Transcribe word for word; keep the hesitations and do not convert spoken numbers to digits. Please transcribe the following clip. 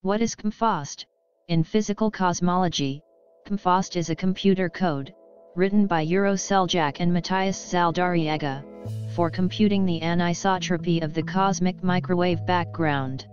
What is C M B F A S T? In physical cosmology, C M B F A S T is a computer code, written by Euro Seljak and Matias Zaldarriaga, for computing the anisotropy of the cosmic microwave background.